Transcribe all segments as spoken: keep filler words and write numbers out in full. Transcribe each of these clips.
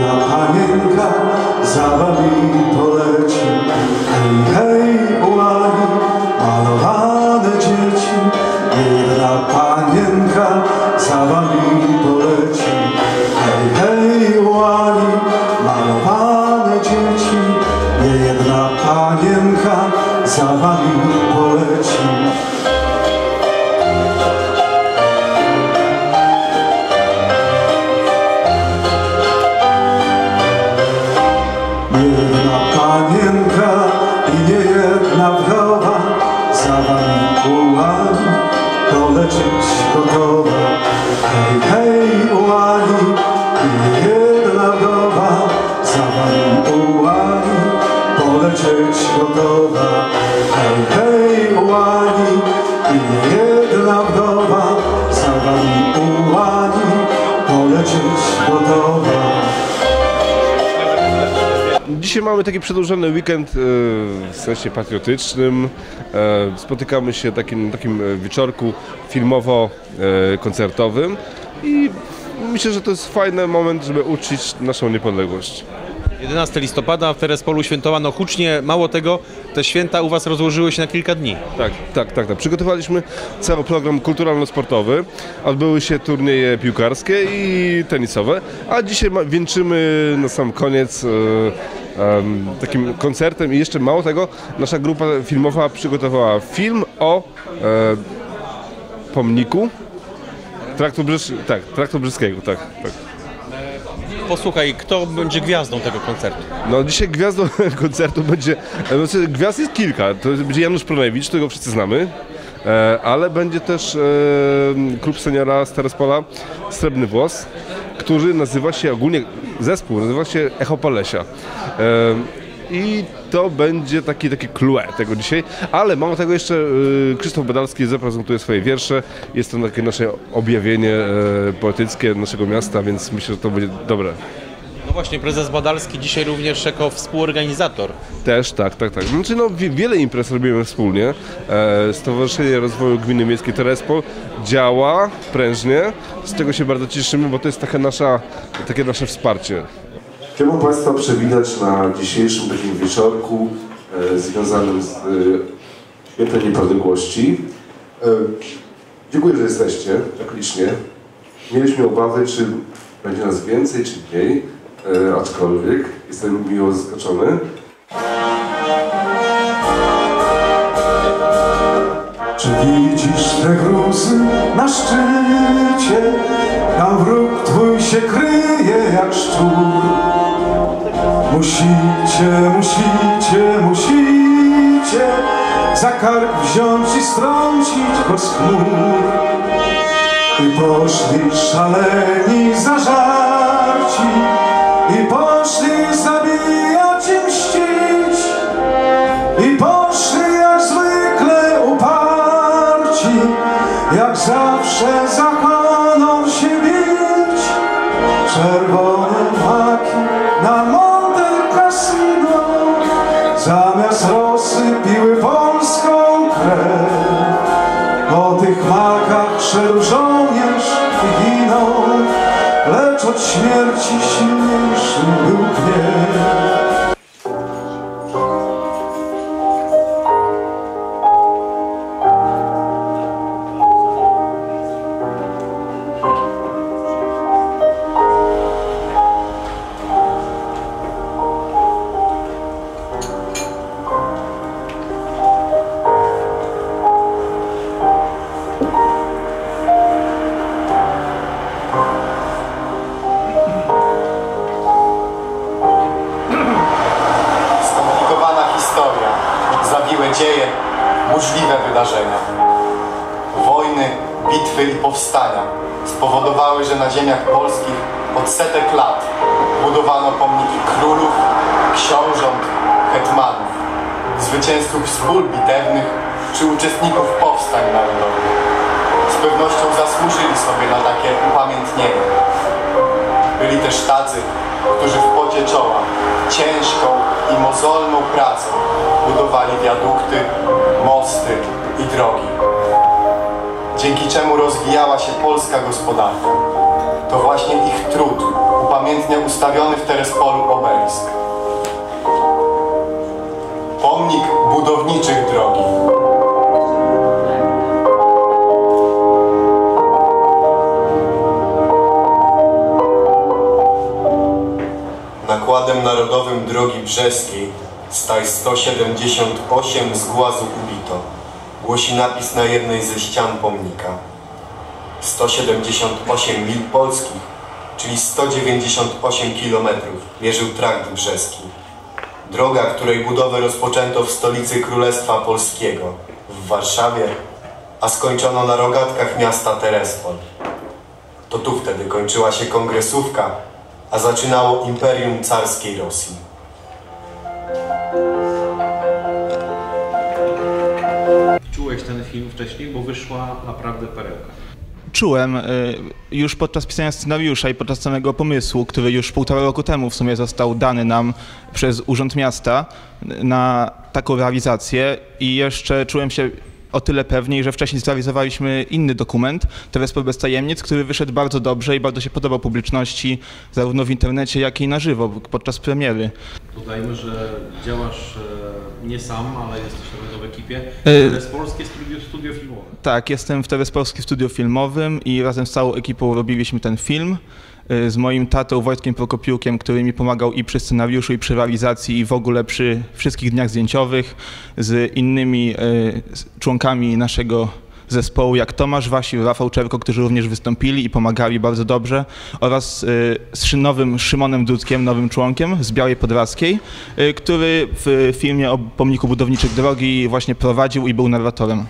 jedna panienka za wami poleci. Hej, hej, ułani, malowane dzieci. Jedna panienka za wami poleci. Hej, hej, ułani, malowane dzieci. Jedna panienka za wami poleci. Jedna panienka i nie jedna wdowa za wami ułani polecieć gotowa. Hej, hej, ułani i nie jedna wdowa za wami ułani polecieć gotowa. Hej, hej, ułani i nie jedna wdowa za wami ułani polecieć gotowa. Dzisiaj mamy taki przedłużony weekend w sensie patriotycznym. Spotykamy się na takim, takim wieczorku filmowo-koncertowym i myślę, że to jest fajny moment, żeby uczcić naszą niepodległość. jedenastego listopada w Terespolu świętowano hucznie. Mało tego, te święta u Was rozłożyły się na kilka dni. Tak, tak, tak. tak. Przygotowaliśmy cały program kulturalno-sportowy. Odbyły się turnieje piłkarskie i tenisowe, a dzisiaj wieńczymy na sam koniec e, e, takim koncertem i jeszcze mało tego, nasza grupa filmowa przygotowała film o e, pomniku Traktu Brzeż... tak, Traktu Brzeskiego, tak, tak. Posłuchaj, kto będzie gwiazdą tego koncertu? No dzisiaj gwiazdą koncertu będzie, znaczy gwiazd jest kilka, to będzie Janusz Pronewicz, którego wszyscy znamy, ale będzie też klub seniora z Terespola Srebrny Włos, który nazywa się ogólnie, zespół nazywa się Echo Polesia. I to będzie taki, taki clue tego dzisiaj, ale mało tego jeszcze y, Krzysztof Badalski zaprezentuje swoje wiersze. Jest to takie nasze objawienie y, poetyckie naszego miasta, więc myślę, że to będzie dobre. No właśnie, prezes Badalski dzisiaj również jako współorganizator. Też, tak, tak, tak. Znaczy, no, wiele imprez robimy wspólnie. E, Stowarzyszenie Rozwoju Gminy Miejskiej Terespol działa prężnie, z czego się bardzo cieszymy, bo to jest taka nasza, takie nasze wsparcie. Chciałbym Państwa przywitać na dzisiejszym takim wieczorku e, związanym z e, Świętem Niepodległości. E, dziękuję, że jesteście tak licznie. Mieliśmy obawy, czy będzie nas więcej, czy mniej, e, aczkolwiek jestem miło zaskoczony. Czy widzisz te gruzy na szczycie? Tam wróg twój się kryje jak szczur. Musicie, musicie, musicie za kark wziąć i strącić go z chmur. I poszli szaleni, zażarci, i poszli zabijać i mścić, i poszli jak zwykle uparci, jak zawsze za honor się bić. Czerwone maki na Monte Cassino zamiast rosy piły polską krew. Po tych makach szedł żołnierz i ginął, lecz od śmierci silniejszy był gniew. Dzieje, burzliwe wydarzenia. Wojny, bitwy i powstania spowodowały, że na ziemiach polskich od setek lat budowano pomniki królów, książąt, hetmanów, zwycięzców z ból bitewnych czy uczestników powstań narodowych. Z pewnością zasłużyli sobie na takie upamiętnienie. Byli też tacy, którzy w pocie czoła ciężką i mozolną pracą budowali wiadukty, mosty i drogi, dzięki czemu rozwijała się polska gospodarka. To właśnie ich trud upamiętnia ustawiony w Terespolu obelisk. Pomnik budowniczych drogi. Nakładem narodowym drogi brzeskiej staj sto siedemdziesiąt osiem z głazu ubito. Głosi napis na jednej ze ścian pomnika. sto siedemdziesiąt osiem mil polskich, czyli sto dziewięćdziesiąt osiem kilometrów, mierzył trakt brzeski. Droga, której budowę rozpoczęto w stolicy Królestwa Polskiego, w Warszawie, a skończono na rogatkach miasta Terespol. To tu wtedy kończyła się kongresówka, a zaczynało Imperium Carskiej Rosji. Czułeś ten film wcześniej, bo wyszła naprawdę perełka. Czułem już podczas pisania scenariusza i podczas samego pomysłu, który już półtora roku temu w sumie został dany nam przez Urząd Miasta na taką realizację i jeszcze czułem się o tyle pewniej, że wcześniej zrealizowaliśmy inny dokument, Terespol bez tajemnic, który wyszedł bardzo dobrze i bardzo się podobał publiczności, zarówno w internecie, jak i na żywo podczas premiery. Dodajmy, że działasz nie sam, ale jesteś nawet w ekipie Terespolskie Studio, Studio Filmowe. Tak, jestem w Terespolskim Studio Filmowym i razem z całą ekipą robiliśmy ten film. Z moim tatą Wojtkiem Prokopiukiem, który mi pomagał i przy scenariuszu, i przy realizacji, i w ogóle przy wszystkich dniach zdjęciowych, z innymi członkami naszego zespołu, jak Tomasz Wasil, Rafał Czerko, którzy również wystąpili i pomagali bardzo dobrze, oraz z nowym Szymonem Dudkiem, nowym członkiem z Białej Podlaskiej, który w filmie o pomniku budowniczych drogi właśnie prowadził i był narratorem.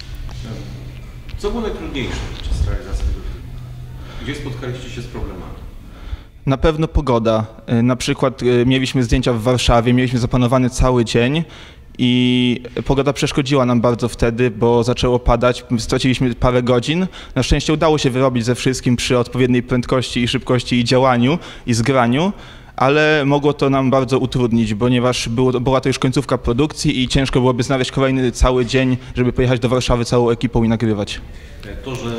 Co było najtrudniejsze podczas realizacji tego filmu? Gdzie spotkaliście się z problemami? Na pewno pogoda. Na przykład mieliśmy zdjęcia w Warszawie, mieliśmy zaplanowany cały dzień i pogoda przeszkodziła nam bardzo wtedy, bo zaczęło padać, straciliśmy parę godzin. Na szczęście udało się wyrobić ze wszystkim przy odpowiedniej prędkości i szybkości i działaniu i zgraniu, ale mogło to nam bardzo utrudnić, ponieważ było, była to już końcówka produkcji i ciężko byłoby znaleźć kolejny cały dzień, żeby pojechać do Warszawy całą ekipą i nagrywać. To, że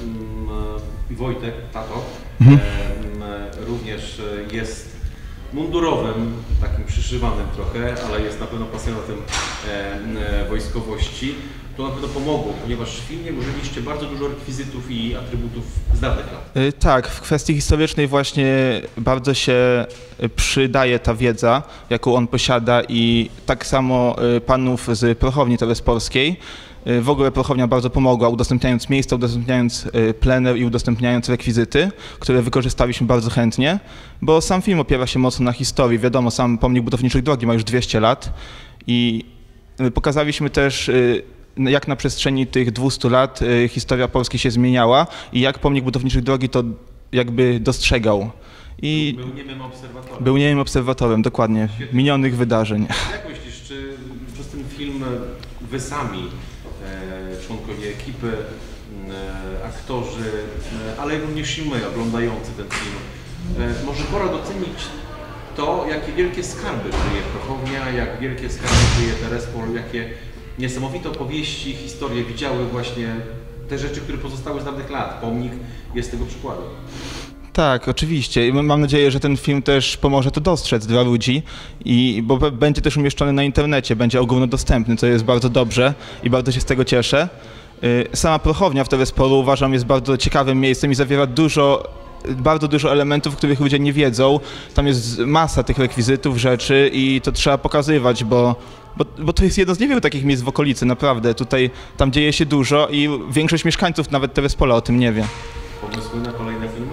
Wojtek, tato, mhm. e, również jest mundurowym, takim przyszywanym trochę, ale jest na pewno pasjonatem e, e, wojskowości, to na pewno pomogło, ponieważ w filmie użyliście bardzo dużo rekwizytów i atrybutów z dawnych lat. E, tak, w kwestii historycznej właśnie bardzo się przydaje ta wiedza, jaką on posiada i tak samo panów z Prochowni Terespolskiej. W ogóle Prochownia bardzo pomogła, udostępniając miejsca, udostępniając plener i udostępniając rekwizyty, które wykorzystaliśmy bardzo chętnie, bo sam film opiera się mocno na historii. Wiadomo, sam pomnik budowniczych drogi ma już dwieście lat i pokazaliśmy też, jak na przestrzeni tych dwustu lat historia Polski się zmieniała i jak pomnik budowniczych drogi to jakby dostrzegał. I był niemym obserwatorem. Był niemym obserwatorem, dokładnie, Świetnie. minionych wydarzeń. Jak myślisz, czy przez ten film wy sami, członkowie ekipy, aktorzy, ale również i my oglądający ten film, może pora docenić to, jakie wielkie skarby kryje Prochownia, jak wielkie skarby kryje Terespol, jakie niesamowite opowieści, historie widziały właśnie te rzeczy, które pozostały z dawnych lat. Pomnik jest tego przykładem. Tak, oczywiście. Mam nadzieję, że ten film też pomoże to dostrzec dla ludzi, i, bo będzie też umieszczony na internecie, będzie ogólnodostępny, co jest bardzo dobrze i bardzo się z tego cieszę. Sama Prochownia w Terespolu uważam jest bardzo ciekawym miejscem i zawiera dużo, bardzo dużo elementów, których ludzie nie wiedzą. Tam jest masa tych rekwizytów, rzeczy i to trzeba pokazywać, bo, bo, bo to jest jedno z niewielu takich miejsc w okolicy, naprawdę. Tutaj, tam dzieje się dużo i większość mieszkańców nawet Terespola o tym nie wie. Pomysły na kolejne filmy?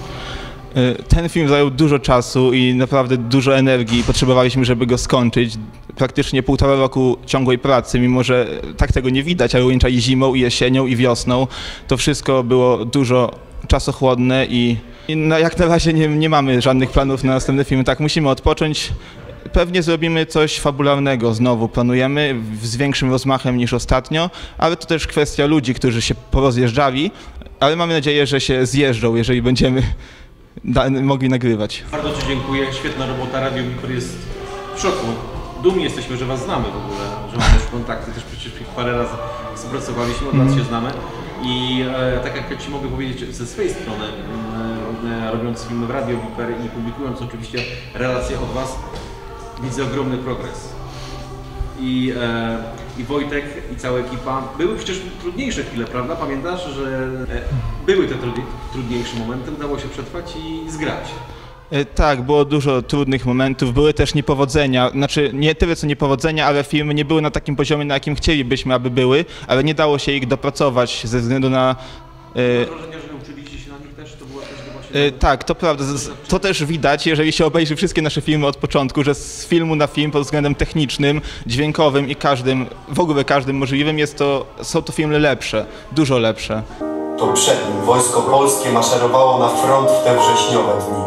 Ten film zajął dużo czasu i naprawdę dużo energii. Potrzebowaliśmy, żeby go skończyć. Praktycznie półtora roku ciągłej pracy, mimo że tak tego nie widać, ale ujęcia i zimą, i jesienią, i wiosną. To wszystko było dużo czasochłonne i, i no jak na razie nie, nie mamy żadnych planów na następny film. Tak, musimy odpocząć. Pewnie zrobimy coś fabularnego znowu, planujemy, z większym rozmachem niż ostatnio, ale to też kwestia ludzi, którzy się porozjeżdżali, ale mamy nadzieję, że się zjeżdżą, jeżeli będziemy mogli nagrywać. Bardzo Ci dziękuję, świetna robota, Radio Wiktor jest w szoku. Dumni jesteśmy, że Was znamy w ogóle, że mamy już kontakty, też przecież parę razy współpracowaliśmy, od lat się znamy i e, tak jak Ci mogę powiedzieć ze swojej strony, e, e, robiąc filmy w Radio Viper i publikując oczywiście relacje od Was, widzę ogromny progres. I, e, I Wojtek i cała ekipa, były przecież trudniejsze chwile, prawda? Pamiętasz, że e, były te trudni- trudniejsze momenty, udało się przetrwać i zgrać. Tak, było dużo trudnych momentów, były też niepowodzenia, znaczy nie tyle co niepowodzenia, ale filmy nie były na takim poziomie, na jakim chcielibyśmy, aby były, ale nie dało się ich dopracować ze względu na... Mam wrażenie, że uczyliście się na nich też, to była też właśnie... E, tak, to prawda. To też widać, jeżeli się obejrzy wszystkie nasze filmy od początku, że z filmu na film pod względem technicznym, dźwiękowym i każdym, w ogóle każdym możliwym jest to, są to filmy lepsze, dużo lepsze. To przed nim wojsko polskie maszerowało na front w te wrześniowe dni.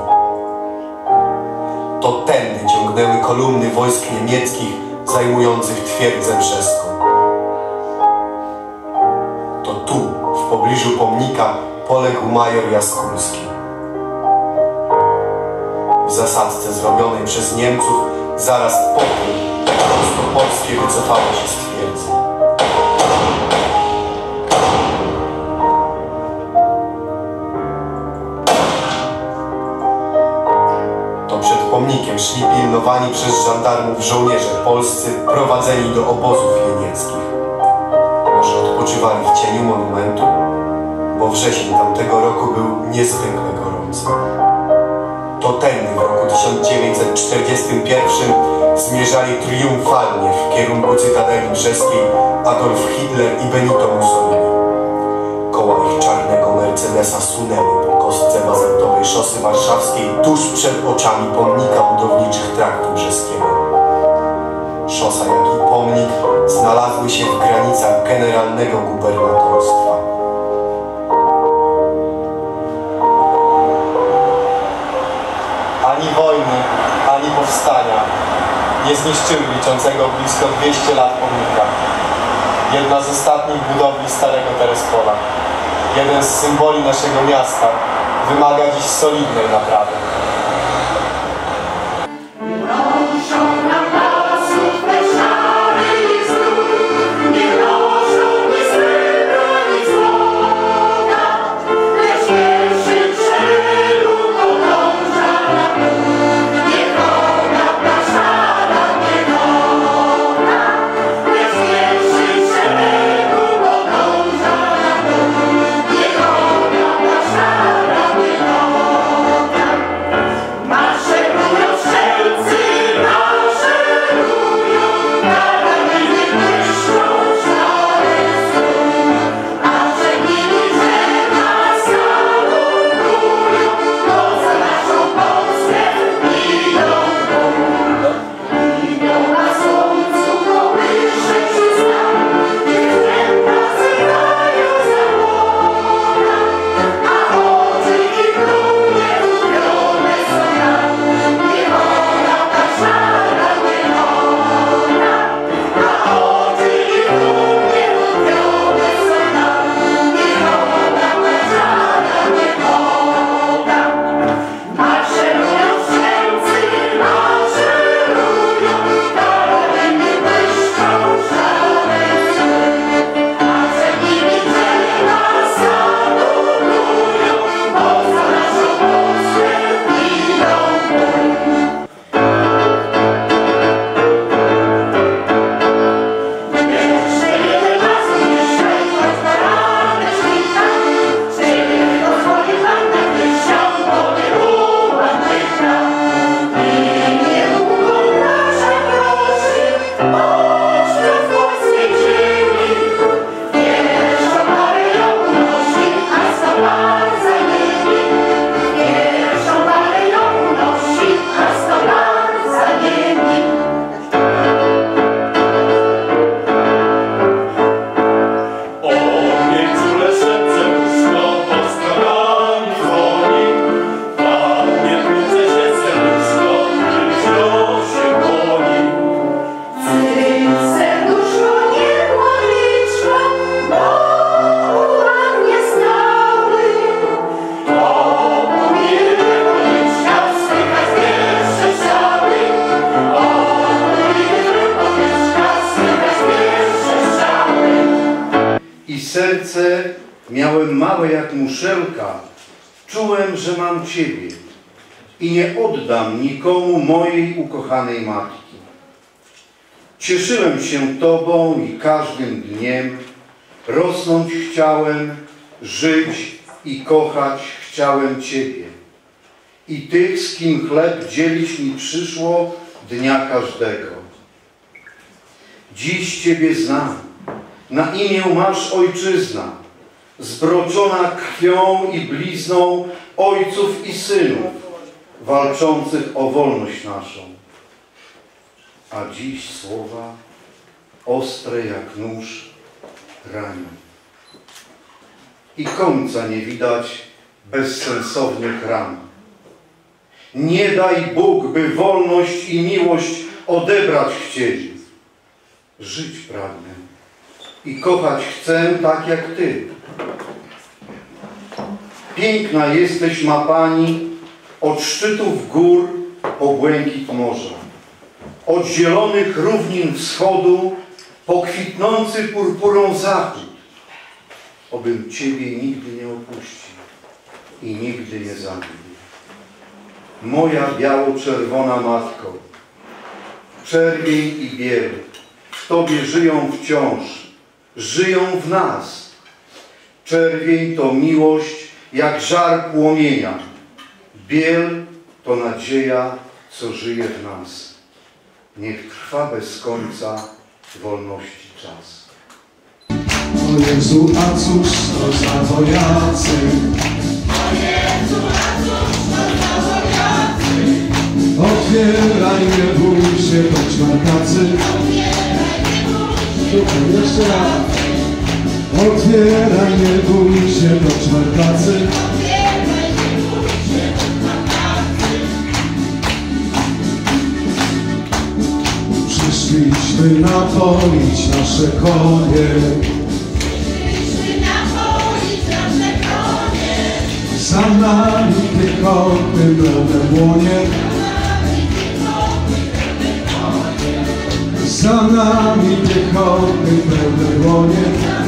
To tędy ciągnęły kolumny wojsk niemieckich zajmujących twierdzę brzeską. To tu, w pobliżu pomnika, poległ major Jaskulski. W zasadzce zrobionej przez Niemców zaraz po tym wojsko polskie wycofało się z twierdzy. To przed pomnikiem szli pilnowani przez żandarmów żołnierze polscy prowadzeni do obozów jenieckich. Może odpoczywali w cieniu monumentu, bo wrzesień tamtego roku był niezwykle gorący. To tędy w roku tysiąc dziewięćset czterdziestym pierwszym zmierzali triumfalnie w kierunku Cytadeli Brzeskiej Adolf Hitler i Benito Mussolini. Koła ich czarnego Mercedesa sunęły po kostce bazaltowej szosy warszawskiej tuż przed oczami pomnika budowniczych traktu brzeskiego. Szosa, jak i pomnik znalazły się w granicach generalnego gubernatorstwa. Ani wojny, ani powstania nie zniszczyły liczącego blisko dwieście lat pomnika. Jedna z ostatnich budowli starego Terespola, jeden z symboli naszego miasta, wymaga dziś solidnej naprawy. Serce miałem małe jak muszelka, Czułem, że mam Ciebie i nie oddam nikomu mojej ukochanej matki. Cieszyłem się Tobą i każdym dniem, rosnąć chciałem, żyć i kochać chciałem Ciebie. I tych, z kim chleb dzielić mi przyszło dnia każdego. Dziś Ciebie znam, na imię masz ojczyzna, zbroczona krwią i blizną ojców i synów, walczących o wolność naszą. A dziś słowa, ostre jak nóż, ranią. I końca nie widać bezsensownych ran. Nie daj Bóg, by wolność i miłość odebrać chcieli. Żyć pragnę i kochać chcę tak jak Ty. Piękna jesteś, ma Pani, od szczytów gór po błękit morza, od zielonych równin wschodu po kwitnący purpurą zachód. Obym Ciebie nigdy nie opuścił i nigdy nie zabił. Moja biało-czerwona Matko, czerwień i biel w Tobie żyją wciąż, żyją w nas. Czerwień to miłość jak żar płomienia, biel to nadzieja, co żyje w nas. Niech trwa bez końca wolności czas. O Jezu, a cóż to za wojacy? O Jezu, a cóż to za wojacy? Otwieraj, nie bój się, bądźmy tacy. Otwieraj, nie bój się, Tutaj jeszcze raz. Otwieraj, nie bój się, bądźmy tacy. otwieraj, nie bój się, bądźmy tacy. Przyszliśmy napoić nasze konie. Przyszliśmy napoić nasze konie. Za nami piechotny pełne łonie. Za nami piechotny pełne łonie.